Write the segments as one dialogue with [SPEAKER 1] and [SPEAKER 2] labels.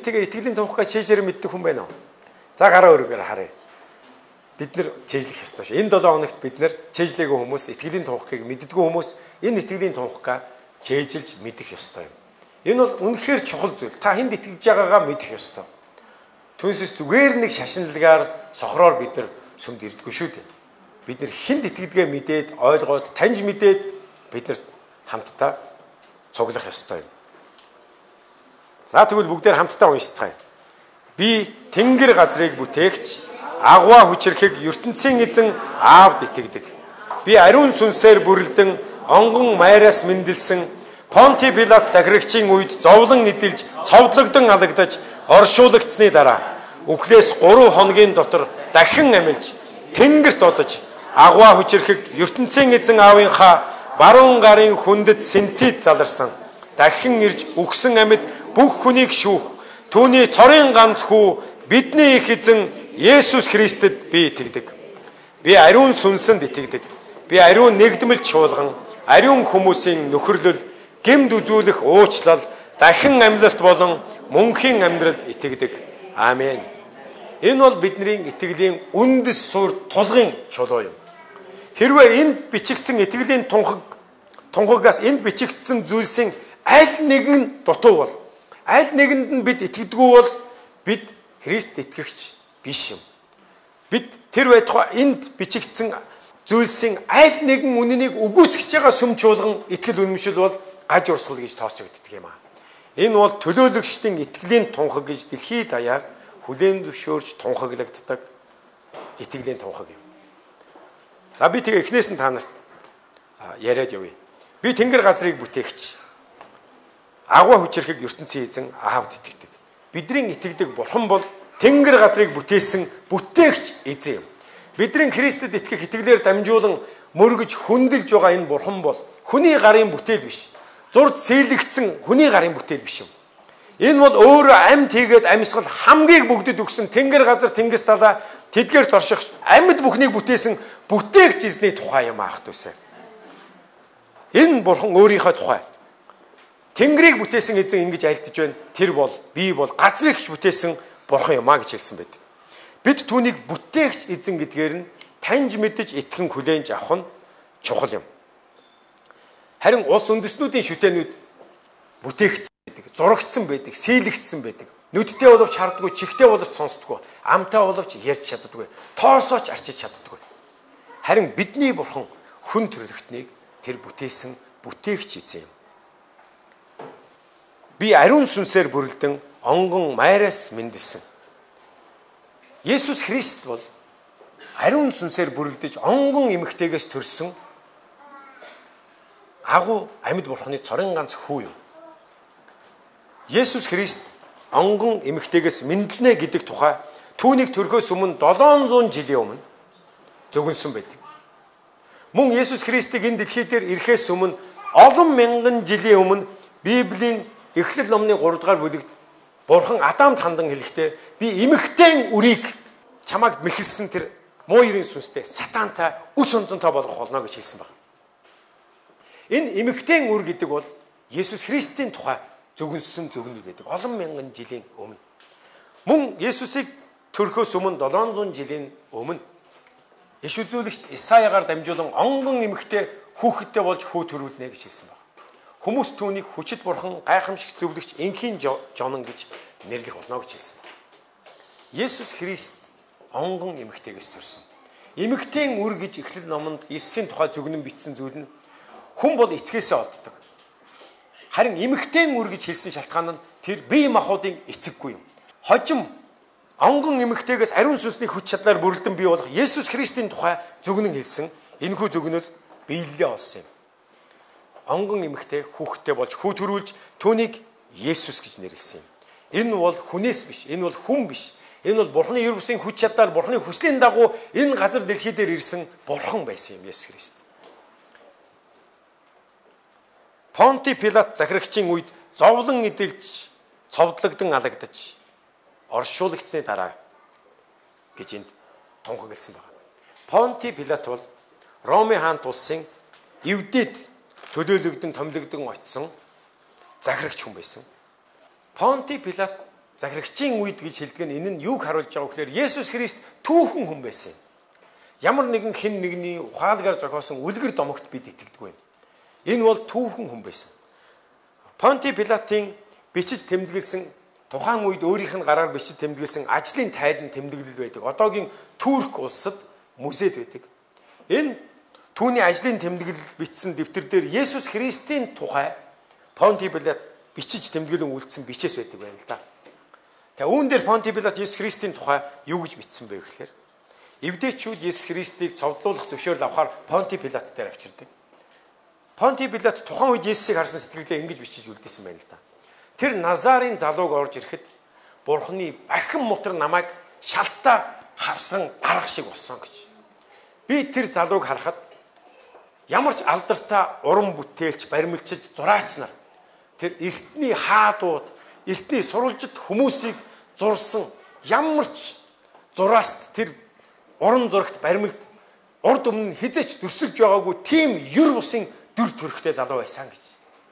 [SPEAKER 1] тэгээ итгэлийн тунхагаа чэйжээр мэддэг хүн байна уу? За гараа өргөөр харъя. Бид нэр чэйжлэх ёстой шүү. Энэ 7 хоногт бид нэр чэйжлээгүй хүмүүс, итгэлийн тунхагийг мэддэггүй хүмүүс энэ итгэлийн тунхагаа чэйжилж мэдэх ёстой юм. Энэ бол үнэхээр чухал зүйл. Та хэнд итгэж байгаагаа мэдэх ёстой. Түүнээс зүгээр нэг шашинлагаар сохроор бид нар сүмд ирдэггүй шүү дээ. Бид нар хэнд итгэдгээ мэдээд, ойлгоод, таньж мэдээд бид нар хамтдаа цуглах ёстой юм. За тэгвэл бүгдээр хамтдаа уншицгаая. Би тэнгэр газрыг бүтээгч, агва хүчрэхэг ертөнцийн эзэн аавд итгэдэг. Би ариун сүнсээр бүрэлдэн, онгон майраас мэндэлсэн, Понти Пилат захирагчийн үед зовлон эдэлж, цовдлогдон алагдаж, оршуулгацсны дараа үхлээс 3 хоногийн дотор дахин амилж, тэнгэрт одож, агва хүчрэхэг ертөнцийн эзэн аавынхаа баруун гарын хүндэд синтед заларсан. Дахин ирж үхсэн амьд бүх хүнийг шүүх. Түүний цорын ганц хүү бидний их эзэн Есүс Христэд би итгэдэг. Би ариун сүнсэнд итгэдэг. Би ариун нэгдмэлт чуулган, ариун хүмүүсийн нөхөрлөл, гэмд үзүүлэх уучлал, дахин амьлалт болон мөнхийн амьдралд итгэдэг. Аамен. Энэ бол бидний итгэлийн үндэс суурь тулгын чулуу юм. Хэрвээ энд бичигдсэн итгэлийн тунхагаас энд бичигдсэн зүйлсийн аль нэг нь дутуу бол, аль нэгэнд нь бид итгэдэггүй бол бид Христ итгэгч биш юм. Бид тэр байтугай энд бичигдсэн зүйлсийн аль нэгэн үнэнийг үгүйсгэж байгаа сүм чуулган итгэл үнэмшил бол гаж урсгал гэж тооцогддог юм аа. Энэ бол төлөөлөгчдийн итгэлийн тунхаг гэж дэлхийд даяар хүлээн зөвшөөрч тунхаглагддаг итгэлийн тунхаг юм. За би тэгээ эхнээс нь та нарт яриад явъя. Би тэнгэр газрыг бүтээгч, агва хүчрэхэг ертөнцийн эзэн аавд итгэдэг. Бидний итгэдэг бурхан бол тэнгэр газрыг бүтээсэн бүтээгч эзэн юм. Бидний Христэд итгэх итгэлээр дамжуулан мөргөж хүндэлж байгаа энэ бурхан бол хүний гарын бүтээл биш. Зурд сэлэгдсэн хүний гарын бүтээл биш юм. Энэ бол өөрөө амьд хийгээд амьсгал хамгийн бүгдэд өгсөн тэнгэр газар тэнгис талаа тэдгээрт орших амьд бүхнийг бүтээсэн бүтээгч эзний тухай юм аах дүүсэ. Энэ бурхан өөрийнхөө тухай. Тэнгэрийг бүтээсэн эзэн ингэж альдж байна. Тэр бол би бол газрыг бүтээсэн бурхан юм а гэж хэлсэн байдаг. Бид түүнийг бүтээгч эзэн гэдгээр нь таньж мэдэж итгэн хүлээнж авах нь чухал юм. Харин улс үндэстнүүдийн шүтээнүүд бүтээгдсэн байдаг, зурагдсан байдаг, сэлэгдсэн байдаг. Нүдтэй боловч харддаггүй, чихтэй боловч сонсдоггүй, амтай боловч ярьж чаддаггүй, тоосооч арчиж чаддаггүй. Харин бидний бурхан хүн төрлөختнийг тэр бүтээсэн бүтээгч эзэн юм. Би ариун сүнсээр бүрэлдэн, онгон майраас мэндэлсэн. Есүс Христ бол ариун сүнсээр бүрэлдэж, онгон эмэгтэйгээс төрсөн агуу амьд бурханы цорын ганц хүү юм. Есүс Христ онгон эмэгтэйгээс мэндэлнэ гэдэг тухай түүнийг төрхөөс өмнө 700 жилийн өмнө зөвгөнсөн байдаг. Мөн Есүс Христийг энэ дэлхий дээр ирэхээс өмнө олон мянган жилийн өмнө Библийн Эхлэл номны 3 дугаар бүлэгт Бурхан Адамд хандан хэлэхдээ би эмэгтэй үрийг чамайг мэхэлсэн тэр муу ерийн сүнстэй сатантай үс онцонтой болгох болно гэж хэлсэн байна. Энэ эмэгтэй үр гэдэг бол Есүс Христийн тухай зөвгөнсөн зөвгнүүд байдаг. Олон мянган жилийн өмнө. Мөн Есүсийг төрөхөөс өмнө 700 жилийн өмнө иш үзүүлэгч Исаягаар дамжуулан онгон эмэгтэй хүүхэдтэй болж хүү төрүүлнэ гэж хэлсэн байна. Хүмүүс түүнийг хүчит бурхан, гайхамшигт зөвлөгч, энхийн жонон гэж нэрлэх болно гэж хэлсэн байна. Есүс Христ онгон эмэгтэйгээс төрсөн. Эмэгтэй үр гэж Эхлэл номонд Иесусийн тухай зөвгнөн бичсэн зүйл нь хүн бол эцгээсээ олддог. Харин эмэгтэй үр гэж хэлсэн шалтгаан нь тэр бие махбодын эцэггүй юм. Хожим онгон эмэгтэйгээс ариун сүнсний хүч чадлаар бүрэлдэн бий болох Есүс Христийн тухай зөвгнөн хэлсэн энэхүү зөвгнөл биелэлээ олсон юм. Онгон эмэгтэй хүүхэдтэй болж хүү төрүүлж түүнийг Есүс гэж нэрлсэн юм. Энэ бол хүнээс биш, энэ бол хүн биш. Энэ бол Бурхны ер бусын хүч чадлаар Бурхны хүслийн дагуу энэ газар дэлхий дээр ирсэн Бурхан байсан юм Есүс Христ. Понти Пилат захирагчийн үед зовлон эдэлж, цовдлогдон алагдаж, оршуулгацсны дараа гэж энд тунхагласан байна. Понти Пилат бол Ромын хаант улсын эвдээд төлөөлөгдөн, томилогдон очсон захирагч хүн байсан. Понти Пилат захирагчийн үед гэж хэлдэг нь энэ нь юуг харуулж байгаа вэ гэхээр Есүс Христ түүхэн хүн байсан юм. Ямар нэгэн хэн нэгний ухаалгаар зохиосон үлгэр домогт бид итгэдэггүй юм. Энэ бол түүхэн хүн байсан. Понти Пилатын бичиж тэмдэглэсэн тухайн үед өөрийнх нь гараар бичиж тэмдэглэсэн ажлын тайлан тэмдэглэл байдаг. Одоогийн Турк улсад музейд байдаг. Энэ түүний ажлын тэмдэглэл бичсэн дэвтэр дээр Есүс Христийн тухай Понти Пилат бичиж тэмдэглэн үлдсэн бичээс байдаг байна л да. Тэгээ үүн дээр Понти Пилат Есүс Христийн тухай юу гэж бичсэн бэ гэхээр эвдээчүүд Есүс Христийг цовдлуулах зөвшөөрөл авахар Понти Пилат дээр авчирдаг. Понти Пилат тухайн үед Есүсийг харсан сэтгэлдээ ингэж бичиж үлдээсэн байна л да. Тэр Назарын залууг орж ирэхэд Бурхны бахин мутар намайг шалтаа хавсран гарах шиг болсон гэж. Би тэр залууг харахад ямар ч алдартай уран бүтээлч, баримлчид, зураач нар тэр эртний хаадууд, эртний сурвалжид хүмүүсийг зурсан ямар ч зураас тэр уран зурагт баримлд урд өмнө хизээч дүрсэлж байгаагүй тийм юр бусын дүр төрхтэй залуу байсан гэж.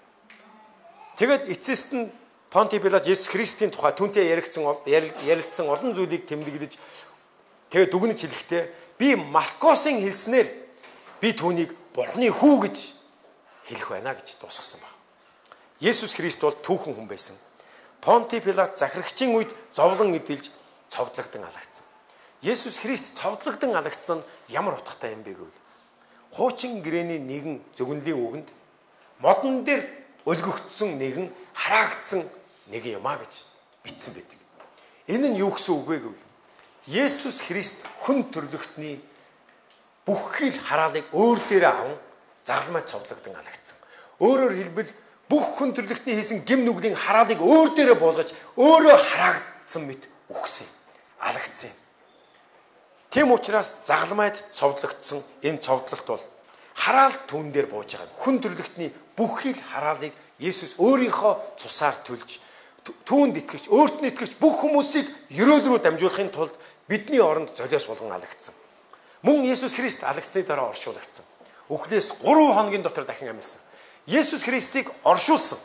[SPEAKER 1] Тэгэд эцэст нь Понти Пилат Есүс Христийн тухай түүнтэй ярилцсан олон зүйлийг тэмдэглэж тэгээд дүгнэж хэлэхдээ би Маркосын хэлснээр би түүнийг Бурхны хүү гэж хэлэх байна гэж дуусгасан баг. Есүс Христ бол түүхэн хүн байсан. Понти Пилат захирагчийн үед зовлон эдэлж цовдлогдсон алагдсан. Есүс Христ цовдлогдсон алагдсан ямар утгатай юм бэ гэвэл хуучин гэрээний нэгэн зөвгөнлийн үгэнд модон дээр өлгөгдсөн нэгэн хараагдсан нэг юм а гэж бичсэн байдаг. Энэ нь юу гэсэн үг вэ гэвэл Есүс Христ хүн төрлөختний бүх хил хараалыг өөр дээрээ аван загламай цовдлогдсон алагдсан. Өөрөөр хэлбэл бүх хүн төрлөختний хийсэн гим нүглийн хараалыг өөр дээрээ буулгаж өөрөө хараагдсан мэт үхсэн, алагдсан. Тийм учраас загламайд цовдлогдсон энэ цовдлолт бол хараал түүн дээр бууж байгаа. Хүн төрлөختний бүх хил хараалыг Есүс өөрийнхөө цусаар төлж түүнд итгэж, өөрт нь итгэж бүх хүмүүсийг ерөөл рүү дамжуулахын тулд бидний оронд золиос болгон алагдсан. Мөн Есүс Христ алагдсны дараа оршуулгдсан. Үхлээс 3 хоногийн дотор дахин амьсан. Есүс Христийг оршуулсан.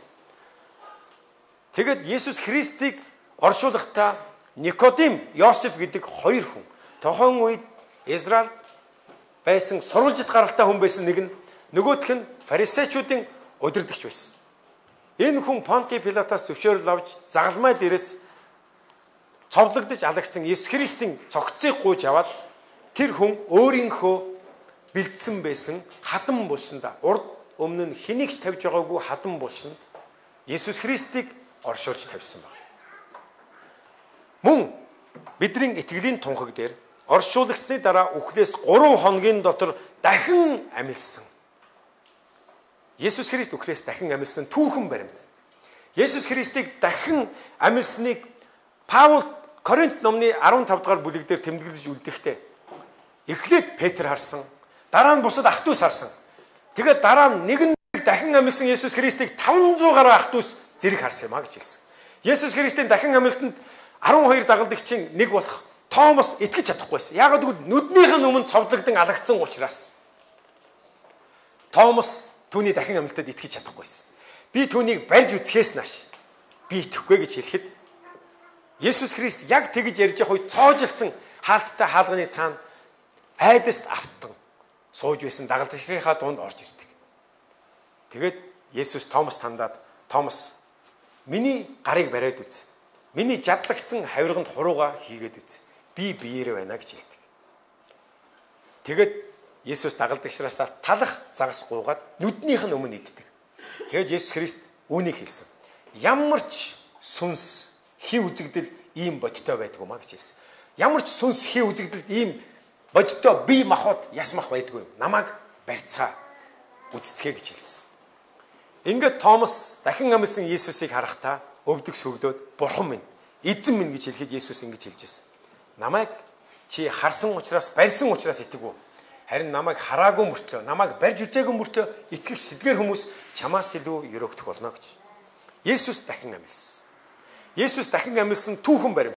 [SPEAKER 1] Тэгэд Есүс Христийг оршуулгахдаа Никодим, Йосеф гэдэг 2 хүн тохон үед Израиль байсан сурвалжид гаралтай хүн байсан нэг нь, нөгөөх нь фарисеучуудын удирдагч байсан. Энэ хүн Понти Пилатаас зөвшөөрөл авч загалмай дээрээс цовдлогдож алагдсан Есүс Христийн цогцыг гуйж аваад тэр хүн өөрийнхөө бэлдсэн байсан хатан булшинда урд өмнө нь хэнийгч тавьж байгаагүй хатан булшинд Есүс Христийг оршуулж тавьсан байна. Мөн бидний итгэлийн тунхаг дээр оршуулгасны дараа үхлээс 3 хоногийн дотор дахин амьлсан. Есүс Христ үхлээс дахин амьлсан түүхэн баримт. Есүс Христийг дахин амьлсныг Паул Коринт номны 15 дугаар бүлэг дээр тэмдэглэж үлдэхдээ эхлээд Петр харсан, дараа нь бусад ах トゥ ус харсан. Тэгээд дараа нь нэгэн дахин амьлсан Есүс Христийг 500 гаруй ах トゥ ус зэрэг харсан юм а гэж хэлсэн. Есүс Христийн дахин амьлалтанд 12 дагалдагчийн нэг болох Томас итгэж чадахгүйсэн. Яагаад гэвэл нүднийх нь өмнө цовдлогдсон алагдсан учраас. Томас түүний дахин амьлалтад итгэж чадахгүйсэн. Би түүнийг барьж үзэхээс нааш би итгэхгүй гэж хэлэхэд Есүс Христ яг тэгж ярьж явах үед цоожилсан хаалттай хаалганы цаана айдаст автан сууж байсан дагалдагчийнхаа дунд орж ирдэг. Тэгээд Есүс Томас тандаад Томас миний гарыг бариад үз. Миний жадлагдсан хавирганд хурууга хийгээд үз. Би биеэрээ байна гэж хэлдэг. Тэгээд Есүс дагалдагчраасаа талах загас гуугаад нүднийх нь өмнө иддэг. Тэгээд Есүс Христ үүнийг хэлсэн. Ямар ч сүнс хий үзэгдэл ийм бодиттой байдгүй маа гэж хэлсэн. Ямар ч сүнс хий үзэгдэл ийм бодиттой бие махбод ясмах байдгүй юм. Намайг барьцгаа үздцгээ гэж хэлсэн. Ингээд Томас дахин амьсан Есүсийг харахтаа өвдөг сөгдөөд бурхан минь, эзэн минь гэж хэлэхэд Есүс ингэж хэлж ирсэн. Намайг чи харсан учраас, барьсан учраас итгэв үү? Харин намайг хараагүй мөртлөө, намайг барьж үзээгүй мөртлөө итгэх сэтгэр хүмүүс чамаас илүү өрөөгдөх болно гэж. Есүс дахин амьсан. Есүс дахин амьсан түүхэн барим.